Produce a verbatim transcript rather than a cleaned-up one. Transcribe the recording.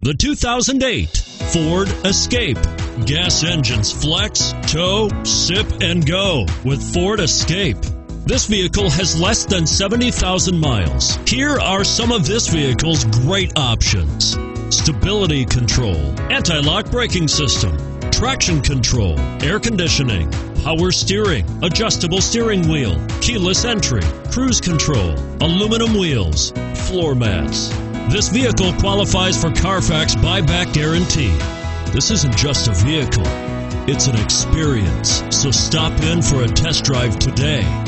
The two thousand eight Ford Escape. Gas engines flex, tow, sip, and go with Ford Escape. This vehicle has less than seventy thousand miles. Here are some of this vehicle's great options: stability control, anti-lock braking system, traction control, air conditioning, power steering, adjustable steering wheel, keyless entry, cruise control, aluminum wheels, floor mats. This vehicle qualifies for Carfax buyback guarantee. This isn't just a vehicle, it's an experience. So stop in for a test drive today.